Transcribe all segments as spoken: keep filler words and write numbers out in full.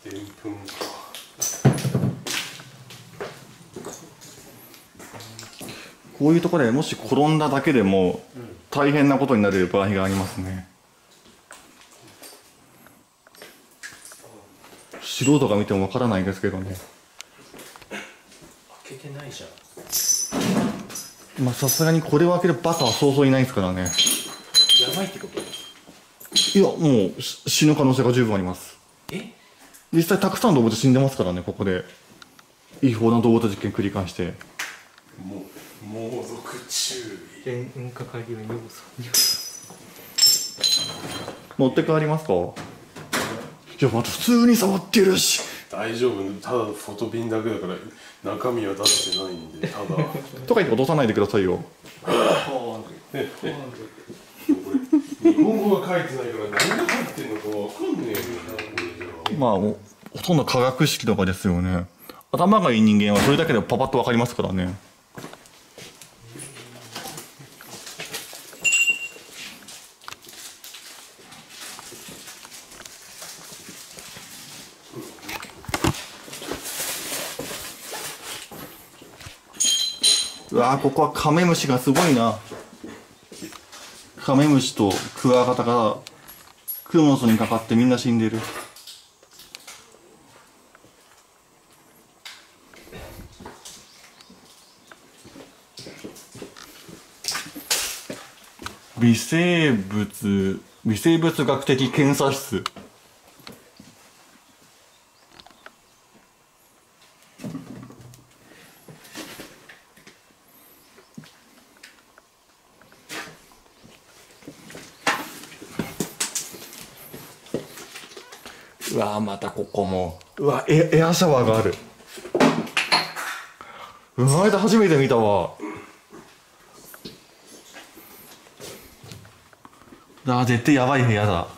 でんぷんか。 こういうところでもし転んだだけでも大変なことになる場合がありますね。素人が見てもわからないですけどね。 開けてないじゃん。まあさすがにこれを開けるバカはそうそういないですからね。 やばいってこと？ いや、もう死ぬ可能性が十分あります。 え？ 実際たくさん動物死んでますからね、ここで違法な動物実験繰り返して。 もう猛毒注意。 塩化カリウム要素持って帰りますか？いや、また普通に触ってるし。 大丈夫、ただフォト瓶だけだから中身は出してないんで、ただとか言って落とさないでくださいよ。 日本語が書いてないから何が入ってんのかわかんねえよな。 まあもうほとんど化学式とかですよね。頭がいい人間はそれだけでパパッとわかりますからね。うわー、ここはカメムシがすごいな。カメムシとクワガタがクモの巣にかかってみんな死んでる。微生物微生物学的検査室。うわー、またここもうわエエアシャワーがある。生まれて初めて見たわ。あー、絶対やばい部屋だ。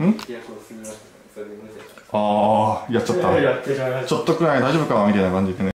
ああ、やっちゃった。ちょっとくらい大丈夫かみたいな感じでね。